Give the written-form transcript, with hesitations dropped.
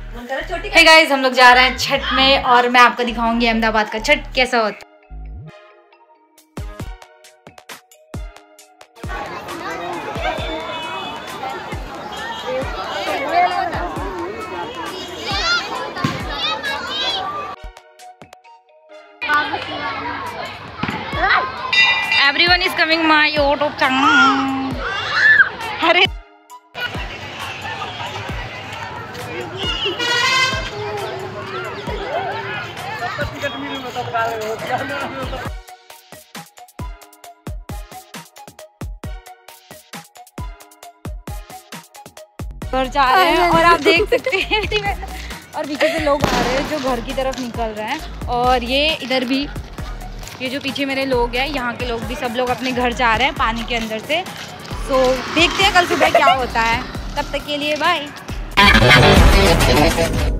Hey guys, हम लोग जा रहे हैं छठ में और मैं आपको दिखाऊंगी अहमदाबाद का छठ कैसा होता है। Everyone is coming my YouTube channel. अरे घर जा रहे हैं और आप देख सकते हैं और पीछे से लोग आ रहे हैं जो घर की तरफ निकल रहे हैं। और ये इधर भी, ये जो पीछे मेरे लोग हैं, यहाँ के लोग भी सब लोग अपने घर जा रहे हैं पानी के अंदर से। तो देखते हैं कल सुबह क्या होता है। तब तक के लिए बाय।